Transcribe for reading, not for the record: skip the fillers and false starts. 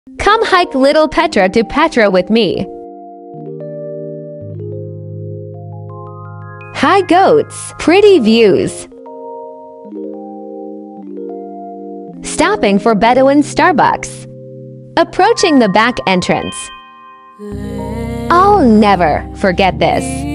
Come hike Little Petra to Petra with me. Hi goats, pretty views. Stopping for Bedouin Starbucks. Approaching the back entrance. I'll never forget this.